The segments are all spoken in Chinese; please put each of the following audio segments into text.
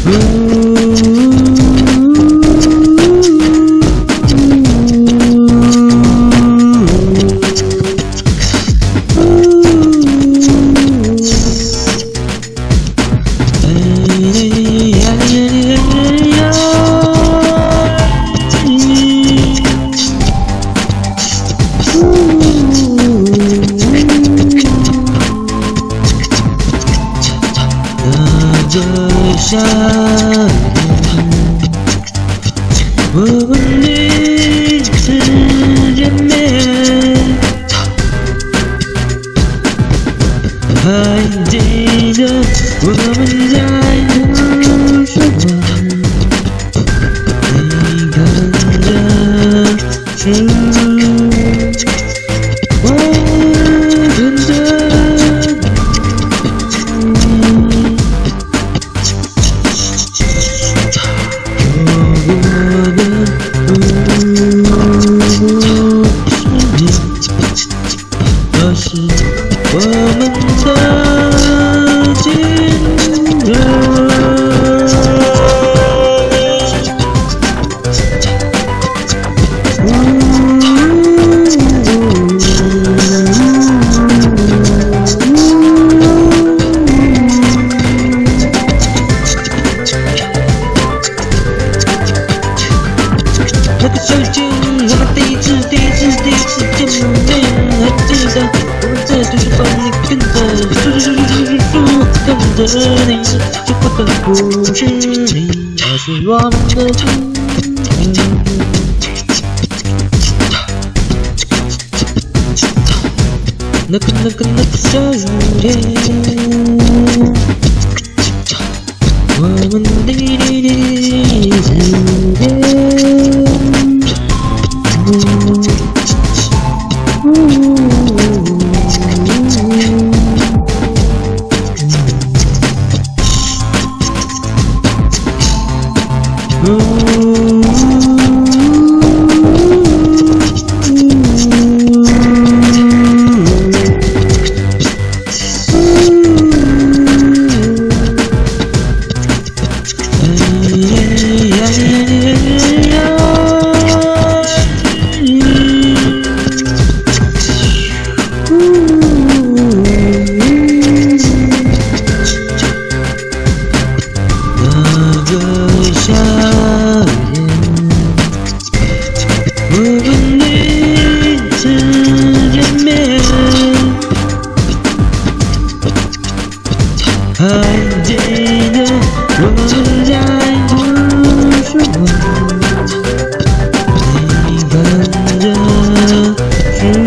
这夏天，我们第一次见面，还记得我们在图书馆，你看着书，我看着。这是我们的情人。那个时间，我们第一次见面，还记得我们在图书馆里跟着书，看着你写过的故事里，那是我们的情人。那个夏天，我们第一次见。还记得我们在图书馆，你看着书，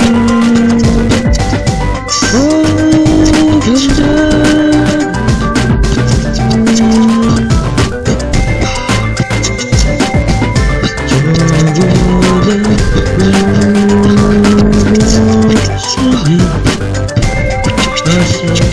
我看着你，错过的故事里，那些。